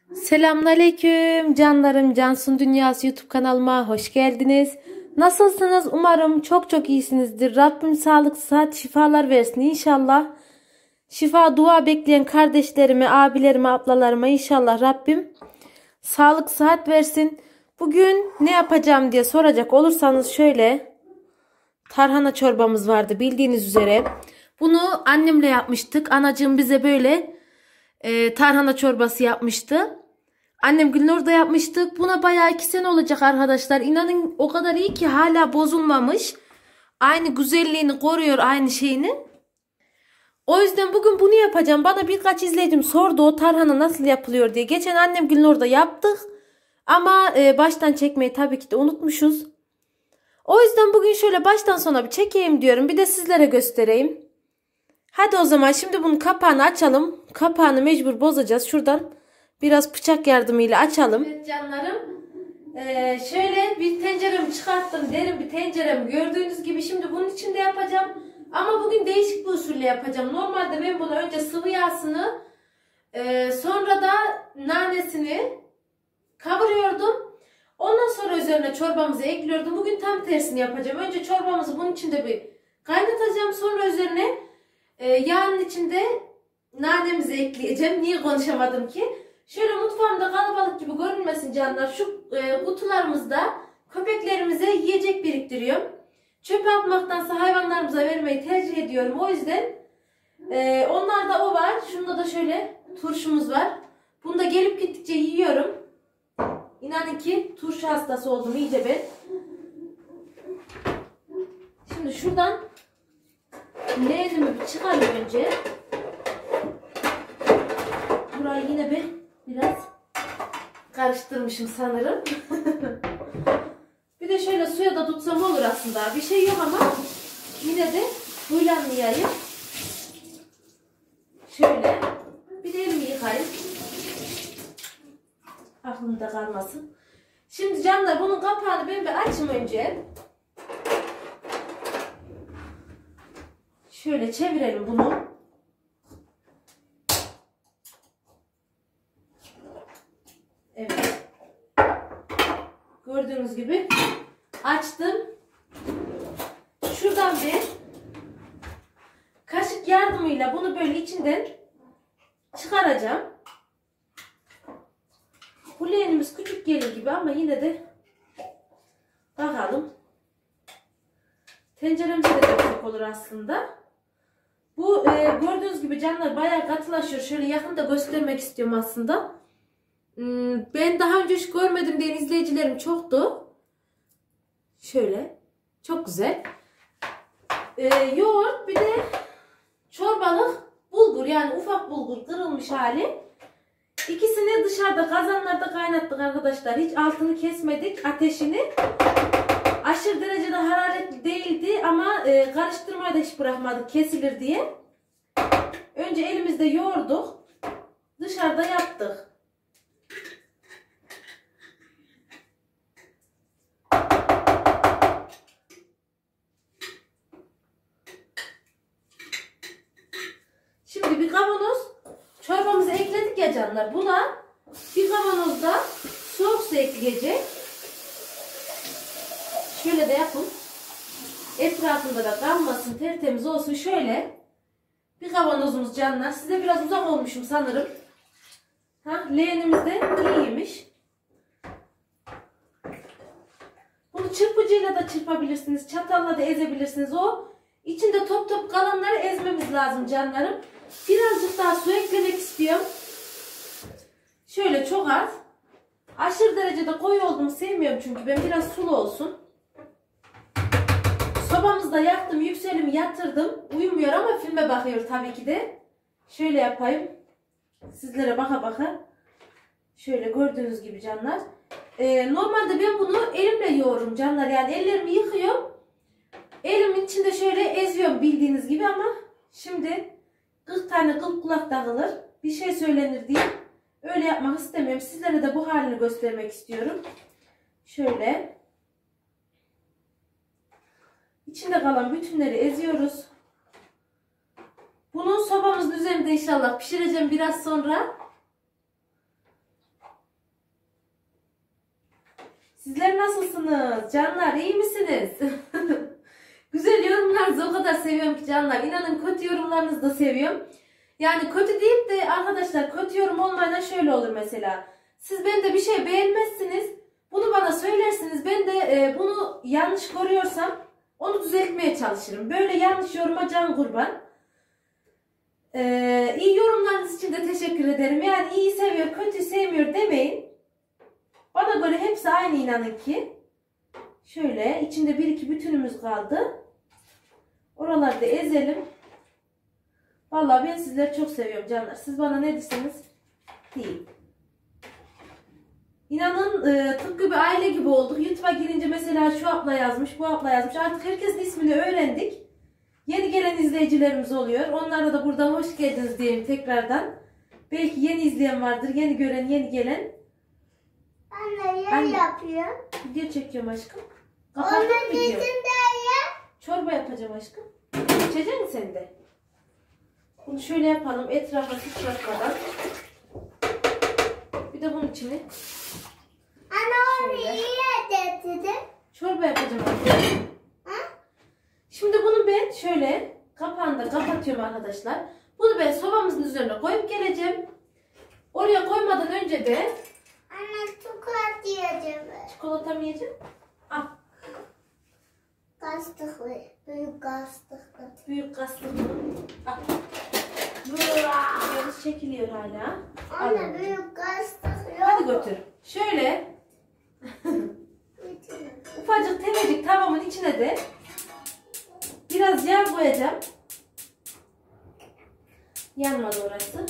Selamünaleyküm canlarım, Cansun Dünyası YouTube kanalıma hoş geldiniz. Nasılsınız? Umarım çok iyisinizdir. Rabbim sağlık, sıhhat, şifalar versin inşallah. Şifa dua bekleyen kardeşlerime, abilerime, ablalarıma inşallah Rabbim sağlık, sıhhat versin. Bugün ne yapacağım diye soracak olursanız şöyle, tarhana çorbamız vardı bildiğiniz üzere. Bunu annemle yapmıştık. Anacığım bize böyle tarhana çorbası yapmıştı. Annem Gülnur'da yapmıştık. Buna bayağı 2 sene olacak arkadaşlar. İnanın o kadar iyi ki hala bozulmamış. Aynı güzelliğini koruyor, aynı şeyini. O yüzden bugün bunu yapacağım. Bana birkaç izleyicim sordu o tarhana nasıl yapılıyor diye. Geçen annem Gülnur'da yaptık. Ama baştan çekmeyi tabii ki de unutmuşuz. O yüzden bugün şöyle baştan sona bir çekeyim diyorum. Bir de sizlere göstereyim. Hadi o zaman şimdi bunun kapağını açalım. Kapağını mecbur bozacağız. Şuradan biraz bıçak yardımıyla açalım. Evet canlarım. Şöyle bir tenceremi çıkarttım. Derin bir tenceremi. Gördüğünüz gibi şimdi bunun içinde yapacağım. Ama bugün değişik bir usulle yapacağım. Normalde ben bunu önce sıvı yağsını sonra da nanesini kavuruyordum. Ondan sonra üzerine çorbamızı ekliyordum. Bugün tam tersini yapacağım. Önce çorbamızı bunun içinde bir kaynatacağım. Sonra üzerine yağın içinde nanemizi ekleyeceğim. Niye konuşamadım ki? Şöyle mutfağımda kalabalık gibi görünmesin canlar. Şu kutularımızda köpeklerimize yiyecek biriktiriyorum. Çöpe atmaktansa hayvanlarımıza vermeyi tercih ediyorum. O yüzden onlarda o var. Şunda da şöyle turşumuz var. Bunu da gelip gittikçe yiyorum. İnanın ki turşu hastası oldum iyice ben. Şimdi şuradan leğenimi bir çıkarayım önce. Burayı yine ben biraz karıştırmışım sanırım. Bir de şöyle suya da tutsam olur aslında. Bir şey yok ama yine de huylanmayayım. Şöyle bir de elimi yıkayayım. Aklımda kalmasın. Şimdi canlar bunun kapağını ben bir açayım önce. Şöyle çevirelim bunu. Evet. Gördüğünüz gibi açtım. Şuradan bir kaşık yardımıyla bunu böyle içinden çıkaracağım. Bu leğenimiz küçük gelir gibi ama yine de bakalım. Tenceremize de dökmek olur aslında. Bu gördüğünüz gibi canlar bayağı katılaşıyor. Şöyle yakında göstermek istiyorum aslında. Ben daha önce hiç görmedim diyen izleyicilerim çoktu. Şöyle. Çok güzel. Yoğurt bir de çorbalık bulgur, yani ufak bulgur kırılmış hali. İkisini dışarıda kazanlarda kaynattık arkadaşlar. Hiç altını kesmedik, ateşini. Aşırı derecede hararetli değildi ama karıştırmayı da hiç bırakmadık kesilir diye. Önce elimizde yoğurduk. Dışarıda yaptık. Şimdi bir kavanoz çorbamızı ekledik ya canlar. Buna bir kavanozda soğuk su ekleyecek. Şöyle de yapın. Etrafında da kalmasın, tertemiz olsun. Şöyle bir kavanozumuz canlar. Size biraz uzak olmuşum sanırım. Leğenimiz de iyiymiş. Bunu çırpıcıyla da çırpabilirsiniz. Çatalla da ezebilirsiniz. O içinde top kalanları ezmemiz lazım canlarım. Birazcık daha su eklemek istiyorum. Şöyle çok az. Aşırı derecede koyu olduğumu sevmiyorum çünkü ben biraz sulu olsun. Sobamızda yaktım, yükselimi yatırdım. Uyumuyor ama filme bakıyor tabii ki de. Şöyle yapayım. Sizlere baka. Şöyle gördüğünüz gibi canlar. Normalde ben bunu elimle yoğururum canlar. Yani ellerimi yıkıyorum. Elimin içinde şöyle eziyorum bildiğiniz gibi ama şimdi 40 tane kıl kulak takılır. Bir şey söylenir diye öyle yapmak istemiyorum. Sizlere de bu halini göstermek istiyorum. Şöyle. İçinde kalan bütünleri eziyoruz. Bunu sobamızın üzerinde inşallah pişireceğim biraz sonra. Sizler nasılsınız? Canlar iyi misiniz? Güzel yorumlarınızı o kadar seviyorum ki canlar. İnanın kötü yorumlarınızı da seviyorum. Yani kötü deyip de arkadaşlar kötü yorum olmayana şöyle olur mesela. Siz bende bir şey beğenmezsiniz. Bunu bana söylersiniz. Ben de bunu yanlış görüyorsam onu düzeltmeye çalışırım. Böyle yanlış yoruma can kurban. İyi yorumlarınız için de teşekkür ederim. Yani iyi seviyor, kötü sevmiyor demeyin. Bana göre hepsi aynı, inanın ki. Şöyle içinde bir iki bütünümüz kaldı. Oraları da ezelim. Vallahi ben sizleri çok seviyorum canlar. Siz bana ne derseniz deyin. İnanın tıpkı bir aile gibi olduk. YouTube'a girince mesela şu abla yazmış, bu abla yazmış. Artık herkesin ismini öğrendik. Yeni gelen izleyicilerimiz oluyor. Onlara da buradan hoş geldiniz diyeyim tekrardan. Belki yeni izleyen vardır. Yeni gören, yeni gelen. Anne yapıyor. Video çekiyorum aşkım. Onun için de Çorba yapacağım aşkım. İçecek misin sen de? Bunu şöyle yapalım. Etrafa sıçratmadan. Bir de bunun içine. Anne onu iyi dedi. Çorba yapacağım aşkım. Şimdi bunu ben şöyle kapağını da kapatıyorum arkadaşlar. Bunu ben sobamızın üzerine koyup geleceğim. Oraya koymadan önce de Anne çikolata yiyeceğim. çikolata mı yiyeceğim? Al. Kastıklı. Büyük kastıklı. Büyük kastık. Al. Biraz çekiliyor hala. Anne büyük kastıklı. Hadi götür. Şöyle ufacık tefecik tavamın içine de biraz yağ koyacağım. Yanmadı orası.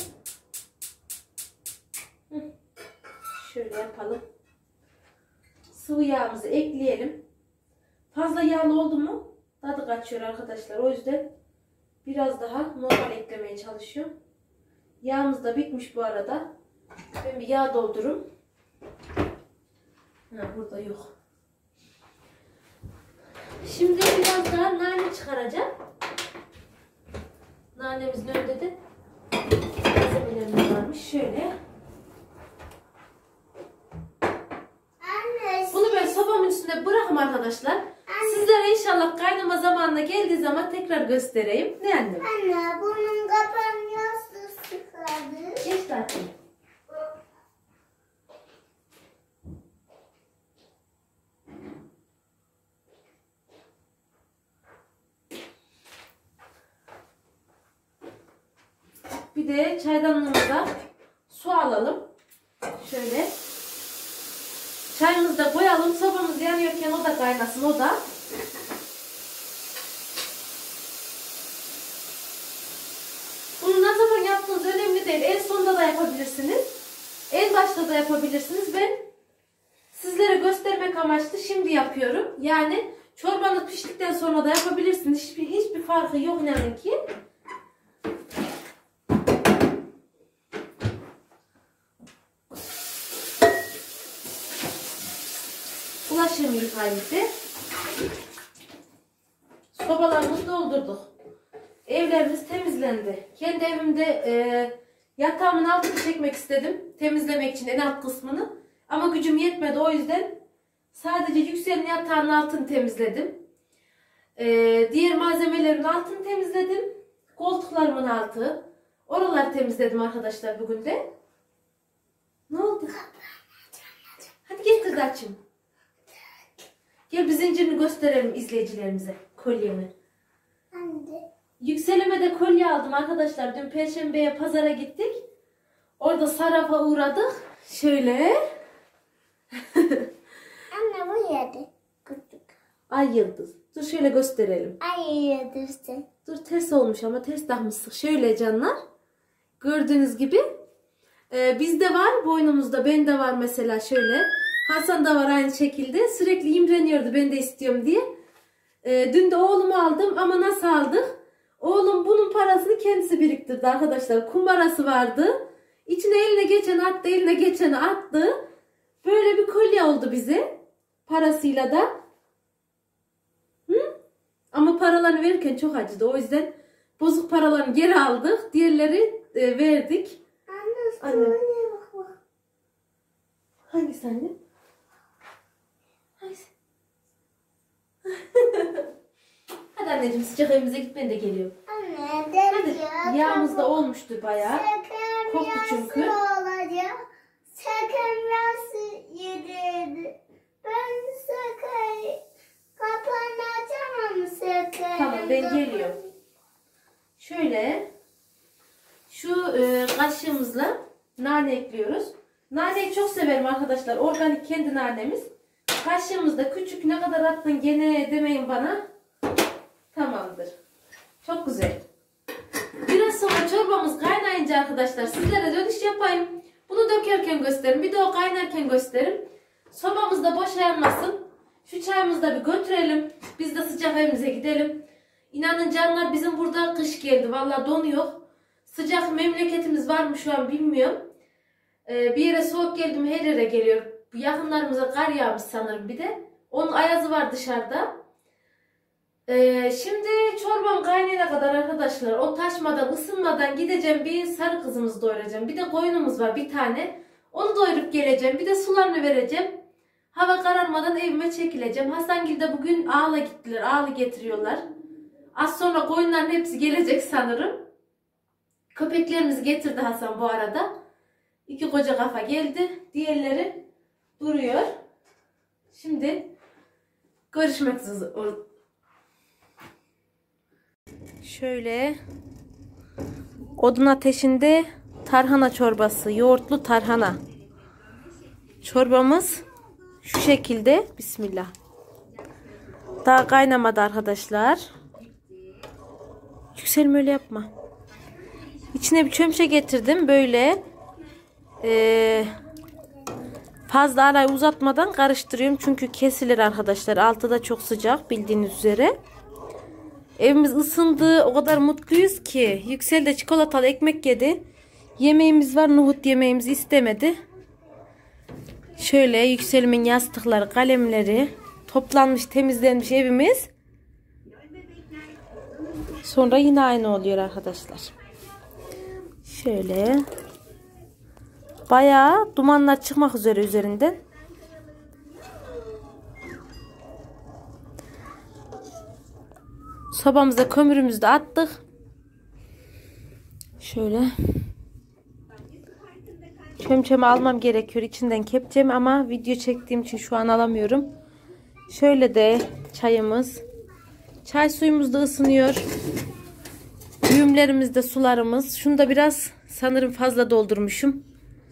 Şöyle yapalım. Sıvı yağımızı ekleyelim. Fazla yağlı oldu mu tadı kaçıyor arkadaşlar. O yüzden biraz daha normal eklemeye çalışıyorum. Yağımız da bitmiş bu arada. Ben bir yağ doldururum. Burada yok. Şimdi biraz daha nane çıkaracağım. Nanemizin önünde de malzemelerimiz varmış. Şöyle. Anne. Bunu ben sobamın üstünde bırakım arkadaşlar. Sizlere inşallah kaynama zamanına geldiği zaman tekrar göstereyim. Ne annem? Anne bunun kapağını nasıl sıkadı? Geç zaten. Bir de çaydanlığımıza su alalım. Şöyle. Çayımızı da koyalım. Sobamız yanıyorken o da kaynasın, o da. Bunu ne zaman yaptığınız önemli değil. En sonda da yapabilirsiniz. En başta da yapabilirsiniz. Ben sizlere göstermek amaçlı şimdi yapıyorum. Yani çorbanız piştikten sonra da yapabilirsiniz. Hiçbir farkı yok inanın ki. Bulaşığımızı halinde. Sobalarımızı doldurduk. Evlerimiz temizlendi. Kendi evimde yatağımın altını çekmek istedim. Temizlemek için en alt kısmını. Ama gücüm yetmedi, o yüzden sadece Yüksel'in yatağının altını temizledim. Diğer malzemelerin altını temizledim. Koltuklarımın altı. Oraları temizledim arkadaşlar bugün de. Ne oldu? Hadi getir de açayım. Gel bir zincirini gösterelim izleyicilerimize. Kolyemi. Anne. Yükselime de kolye aldım arkadaşlar. Dün Perşembe'ye pazara gittik. Orada Saraf'a uğradık. Şöyle. Anne bu yedi. Küçük. Ay yıldız. Dur şöyle gösterelim. Ay yedirsin. Dur ters olmuş ama ters takmışsın. Şöyle canlar. Gördüğünüz gibi. Bizde var. Boynumuzda. Bende var mesela şöyle. Hasan da var aynı şekilde. Sürekli imreniyordu ben de istiyorum diye. Dün de oğlumu aldım ama nasıl aldık? Oğlum bunun parasını kendisi biriktirdi arkadaşlar. Kumbarası vardı. İçine eline geçen attı, eline geçeni attı. Böyle bir kolye oldu bize. Parasıyla da. Hı? Ama paralarını verirken çok acıdı. O yüzden bozuk paralarını geri aldık. Diğerleri verdik. Anne söyle bak. Hangisi anne? anneciğim, sıcak evimize gitmeye de geliyor. Anne Hadi yağımız da olmuştu bayağı. Koktu çünkü. olacak. Sakın yası yedi. Ben sakın kapanacağım sakın. Tamam, ben geliyorum. Şöyle şu kaşığımızla nane ekliyoruz. Naneyi çok severim arkadaşlar. Organik kendi nanemiz. Kaşığımızda küçük, ne kadar attın gene demeyin bana. Tamamdır. Çok güzel. Biraz sonra çorbamız kaynayınca arkadaşlar sizlere dönüş yapayım. Bunu dökerken gösterin. Bir de o kaynarken gösterin. Sobamız da boş yanmasın. Şu çayımızı da bir götürelim. Biz de sıcak evimize gidelim. İnanın canlar, bizim burada kış geldi. Vallahi donuyor. Sıcak memleketimiz var mı şu an bilmiyorum. Bir yere soğuk geldi mi her yere geliyor. Yakınlarımıza kar yağmış sanırım bir de. Onun ayazı var dışarıda. Şimdi çorbam kaynayana kadar arkadaşlar o taşmadan, ısınmadan gideceğim, bir sarı kızımızı doyuracağım. Bir de koyunumuz var bir tane. Onu doyurup geleceğim. Bir de sularını vereceğim. Hava kararmadan evime çekileceğim. Hasangil de bugün ağla gittiler. Ağla getiriyorlar. Az sonra koyunların hepsi gelecek sanırım. Köpeklerimizi getirdi Hasan bu arada. 2 koca kafa geldi. Diğerleri duruyor. Şimdi görüşmek üzere. Şöyle odun ateşinde tarhana çorbası, yoğurtlu tarhana. Çorbamız şu şekilde. Bismillah. Daha kaynamadı arkadaşlar. Yükselme, öyle yapma. İçine bir çömçe getirdim böyle. Fazla arayı uzatmadan karıştırıyorum. Çünkü kesilir arkadaşlar. Altı da çok sıcak bildiğiniz üzere. Evimiz ısındı. O kadar mutluyuz ki. Yüksel de çikolatalı ekmek yedi. Yemeğimiz var. Nohut yemeğimizi istemedi. Şöyle Yüksel'imin yastıkları, kalemleri toplanmış, temizlenmiş evimiz. Sonra yine aynı oluyor arkadaşlar. Şöyle. Bayağı dumanlar çıkmak üzere üzerinden. Sobamıza kömürümüzü de attık. Şöyle. Çömçemi almam gerekiyor. İçinden kepçemi, ama video çektiğim için şu an alamıyorum. Şöyle de çayımız. Çay suyumuz da ısınıyor. Düğümlerimiz de sularımız. Şunu da biraz sanırım fazla doldurmuşum.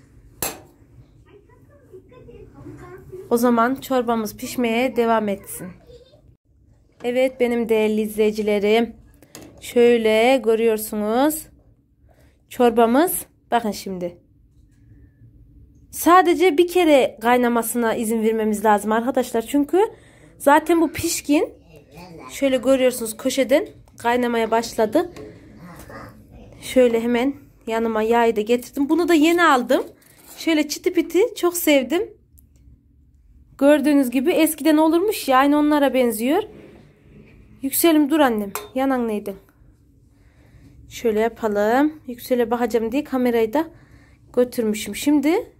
O zaman çorbamız pişmeye devam etsin. Evet benim değerli izleyicilerim. Şöyle görüyorsunuz. Çorbamız. Bakın şimdi. Sadece bir kere kaynamasına izin vermemiz lazım arkadaşlar. Çünkü zaten bu pişkin. Şöyle görüyorsunuz, köşeden kaynamaya başladı. Şöyle hemen yanıma yağı da getirdim. Bunu da yeni aldım. Şöyle çıtı piti çok sevdim. Gördüğünüz gibi eskiden olurmuş ya, aynı onlara benziyor. Yükselim dur annem. Yanan neydi? Şöyle yapalım. Yüksele bakacağım diye kamerayı da götürmüşüm. Şimdi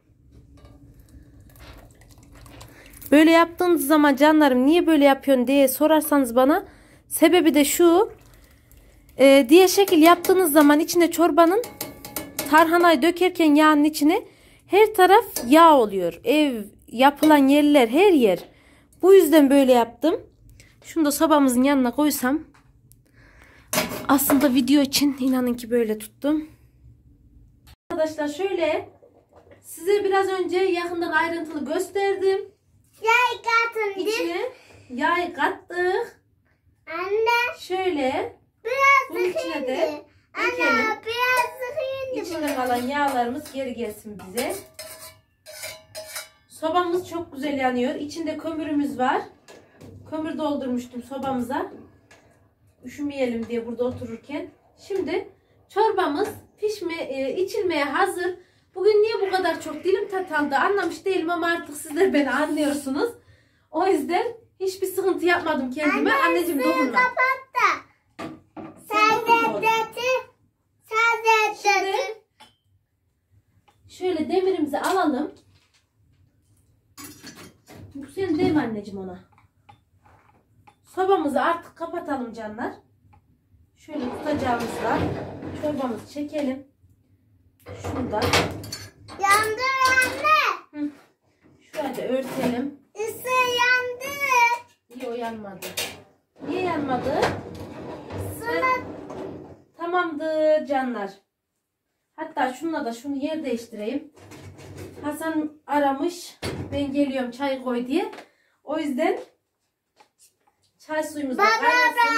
böyle yaptığınız zaman canlarım niye böyle yapıyorsun diye sorarsanız bana, sebebi de şu. Diye şekil yaptığınız zaman içine çorbanın, tarhanayı dökerken yağın içine her taraf yağ oluyor. Ev, yapılan yerler, her yer. Bu yüzden böyle yaptım. Şunu da sobamızın yanına koysam. Aslında video için inanın ki böyle tuttum. Arkadaşlar şöyle size biraz önce yakından ayrıntılı gösterdim. Yay katın. İçine yağ kattık. Anne. Şöyle Biraz bunun içine de sıkıydı. dökelim. Anne biraz sıkıydı. İçinde kalan yağlarımız geri gelsin bize. Sobamız çok güzel yanıyor. İçinde kömürümüz var. Kömür doldurmuştum sobamıza. Üşümeyelim diye burada otururken. Şimdi çorbamız içilmeye hazır. Bugün niye bu kadar çok dilim tat aldı anlamış değilim, ama artık sizler beni anlıyorsunuz. O yüzden hiçbir sıkıntı yapmadım kendime. Anneciğim dokunma. Kapat da. Şimdi şöyle demirimizi alalım. Sen değme anneciğim ona. sobamızı artık kapatalım canlar. Şöyle tutacağımızla çorbamızı çekelim. Şuradan. Yandı anne. Şurayı da örtelim. Isı yandı. Niye o yanmadı? Niye yanmadı? Sonra Tamamdır canlar. Hatta şununla da şunu yer değiştireyim. Hasan aramış. Ben geliyorum çay koy diye. O yüzden çay suyumuz da kaynasın.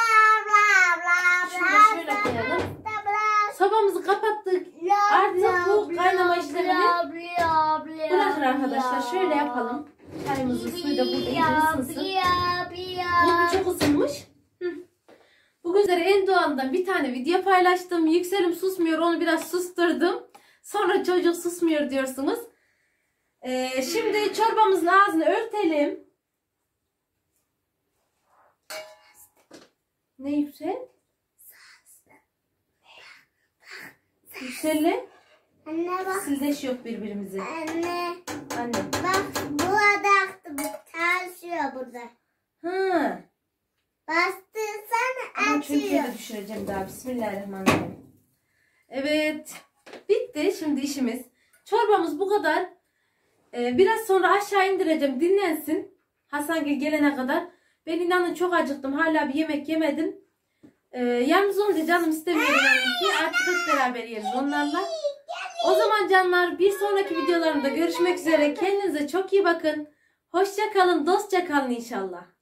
Şunu da şöyle koyalım. Sobamızı kapattık. Artık bu kaynama işlemini bırakın arkadaşlar. Şöyle yapalım. Çayımızın suyu da burada iyice ısınsın. Bu çok ısınmış. Bugün sizlere en doğalından bir tane video paylaştım. Yükselim susmuyor, onu biraz susturdum. Sonra çocuk susmuyor diyorsunuz. Şimdi çorbamızın ağzını örtelim. Ne Yüksel? Yüksel'le anne bak. sildeş yok birbirimizi. Anne. Anne. Bak bu adı çalışıyor burada. Ha. Bastırsan Ama açıyor. çünkü de düşüreceğim daha. Bismillahirrahmanirrahim. Evet. Bitti şimdi işimiz. Çorbamız bu kadar. Biraz sonra aşağı indireceğim. Dinlensin. Hasangil gelene kadar. Ben inanın çok acıktım. Hala bir yemek yemedim. Yalnız olunca canım istemiyor inanın ki. Artık hep beraber yeriz onlarla. O zaman canlar bir sonraki videolarımda görüşmek üzere. Kendinize çok iyi bakın. Hoşça kalın. Dostça kalın inşallah.